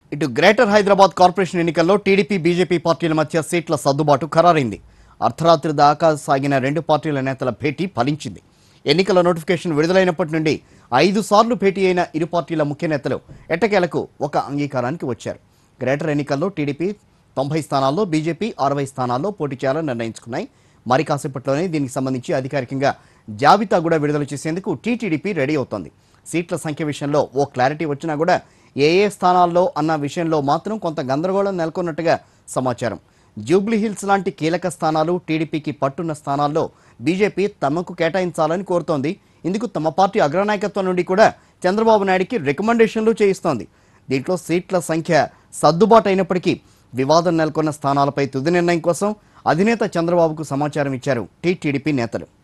ఇటు greater Hyderabad corporation ఎన్నికల్లో TDP BJP పార్టీల మధ్య సీట్ల సర్దుబాటు ఖరారైంది. అర్ధరాత్రి దాకా సాగిన రెండు పార్టీల నేతల భేటీ ఫలించింది. ఎన్నికల నోటిఫికేషన్ విడుదలైనప్పటి నుండి 5 సార్లు భేటీ అయిన ఇరు పార్టీల ముఖ్య నేతలు ఎట్టకేలకు ఒక అంగీకారానికి వచ్చారు. గ్రేటర్ ఎన్నికల్లో టీడీపీ 90 స్థానాల్లో, బీజేపీ 60 స్థానాల్లో పోటీ చేయాలని నిర్ణయించుకున్నాయి. మరి కాసేపట్లోనే దీనికి సంబంధించి అధికారికంగా జాబితా కూడా విడుదల చేసేందుకు టీటీడీపీ రెడీ అవుతోంది. సీట్ల సంఖ్య విషయంలో ఓ క్లారిటీ వచ్చినా కూడా ఏ స్థానాల్లో అన్న విషయంలో మాత్రం కొంత గందరగోళం నెలకొన్నట్టుగా సమాచారం. జూబ్లీహిల్స్ లాంటి కీలక స్థానాలు, టీడీపీకి పట్టున్న స్థానాల్లో బీజేపీ తమకు కేటాయించాలని కోరుతోంది. ఇందుకు తమ పార్టీ అగ్రనాయకత్వం నుండి కూడా చంద్రబాబు నాయుడికి రికమెండేషన్లు చేయిస్తోంది. దీంట్లో సీట్ల సంఖ్య సర్దుబాటు అయినప్పటికీ వివాదం నెలకొన్న స్థానాలపై తుది నిర్ణయం కోసం అధినేత చంద్రబాబుకు సమాచారం ఇచ్చారు టీటీడీపీ నేతలు.